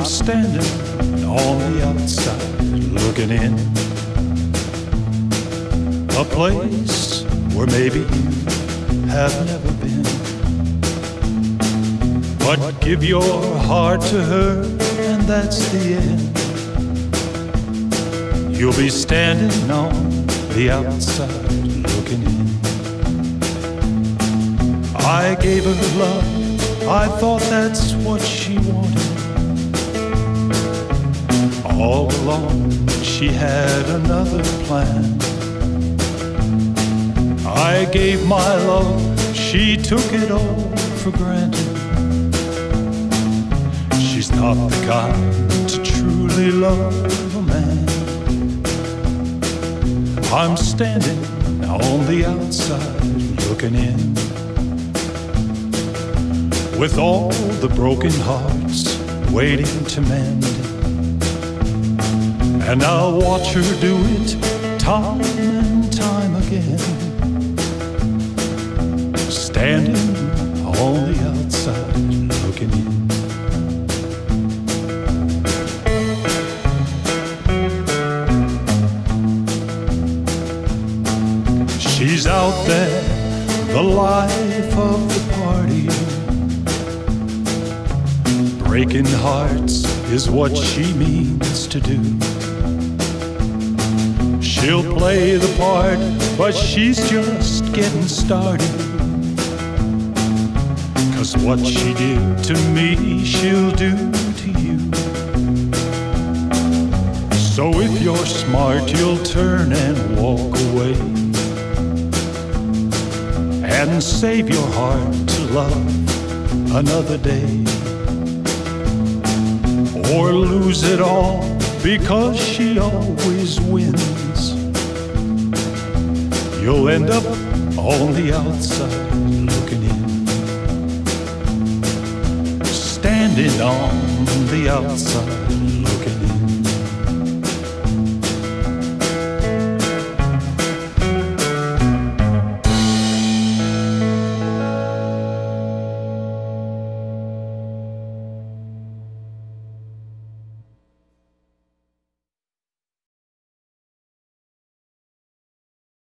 standing on the outside looking in, a place where maybe you have never been. But give your heart to her and that's the end. You'll be standing on the outside looking in. I gave her love, I thought that's what she wanted. All along she had another plan. I gave my love, she took it all for granted. She's not the kind to truly love a man. I'm standing on the outside looking in, with all the broken hearts waiting to mend. And I'll watch her do it time and time again, standing on the outside looking in. She's out there, the life of the party. Breaking hearts is what she means to do. She'll play the part, but she's just getting started. 'Cause what she did to me, she'll do to you. So if you're smart, you'll turn and walk away, and save your heart to love another day. Or lose it all because she always wins. You'll end up on the outside looking in, standing on the outside looking in.